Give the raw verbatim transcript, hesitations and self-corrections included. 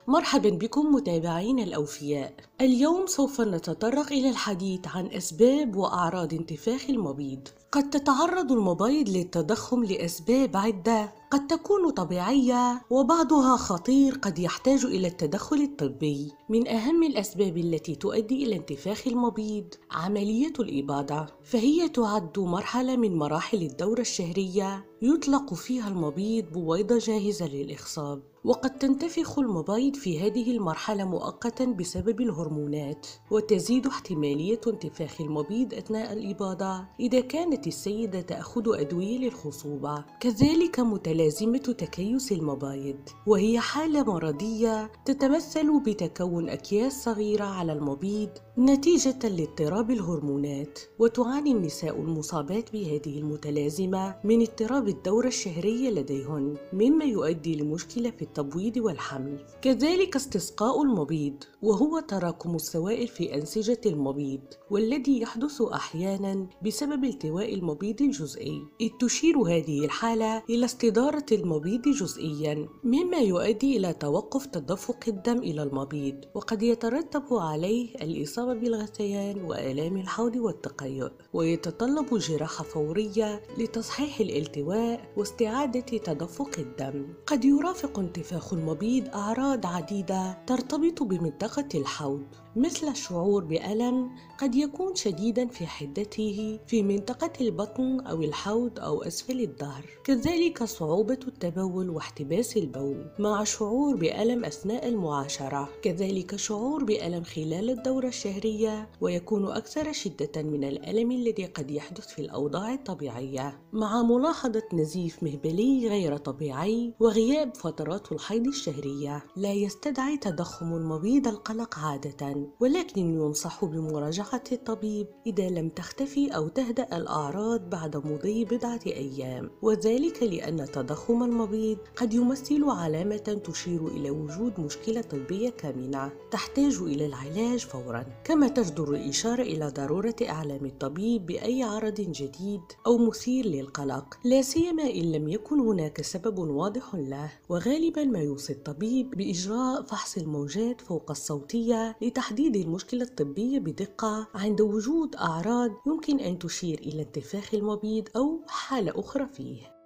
مرحبا بكم متابعينا الأوفياء. اليوم سوف نتطرق إلى الحديث عن أسباب وأعراض انتفاخ المبيض. قد تتعرض المبايض للتضخم لأسباب عدة قد تكون طبيعية وبعضها خطير قد يحتاج إلى التدخل الطبي. من أهم الأسباب التي تؤدي إلى انتفاخ المبيض عملية الإباضة، فهي تعد مرحلة من مراحل الدورة الشهرية يطلق فيها المبيض بويضة جاهزة للإخصاب، وقد تنتفخ المبيض في هذه المرحلة مؤقتاً بسبب الهرمونات، وتزيد احتمالية انتفاخ المبيض أثناء الإباضة إذا كانت السيدة تأخذ أدوية للخصوبة. كذلك متلازمة تكيس المبايض، وهي حالة مرضية تتمثل بتكون أكياس صغيرة على المبيض نتيجة لاضطراب الهرمونات، وتعاني النساء المصابات بهذه المتلازمة من اضطراب الدورة الشهرية لديهن، مما يؤدي لمشكلة في التبويض والحمل. كذلك استسقاء المبيض، وهو تراكم السوائل في أنسجة المبيض، والذي يحدث أحياناً بسبب التواء المبيض الجزئي، إذ تشير هذه الحالة إلى استدارة المبيض جزئياً، مما يؤدي إلى توقف تدفق الدم إلى المبيض، وقد يترتب عليه الإصابة بالغثيان وآلام الحوض والتقيؤ، ويتطلب جراحة فورية لتصحيح الالتواء واستعادة تدفق الدم. قد يرافق انتفاخ المبيض أعراض عديدة ترتبط بمنطقة الحوض، مثل الشعور بألم قد يكون شديداً في حدته في منطقة البطن أو الحوض أو أسفل الظهر. كذلك صعوبة التبول واحتباس البول مع شعور بألم أثناء المعاشرة. كذلك شعور بألم خلال الدورة الشهرية، ويكون أكثر شدة من الألم الذي قد يحدث في الأوضاع الطبيعية، مع ملاحظة نزيف مهبلي غير طبيعي وغياب فترات الحيض الشهرية. لا يستدعي تضخم المبيض القلق عادة، ولكن ينصح بمراجعة الطبيب إذا لم تختفي أو تهدأ الأعراض بعد مضي بضعة أيام، وذلك لأن تضخم المبيض قد يمثل علامة تشير إلى وجود مشكلة طبية كامنة تحتاج إلى العلاج فوراً. كما تجدر الإشارة إلى ضرورة إعلام الطبيب بأي عرض جديد أو مثير للقلق، لا سيما إن لم يكن هناك سبب واضح له، وغالباً ما يوصي الطبيب بإجراء فحص الموجات فوق الصوتية لتحديد المشكلة الطبية بدقة عند وجود أعراض يمكن أن تشير إلى انتفاخ المبيض أو حالة أخرى فيه.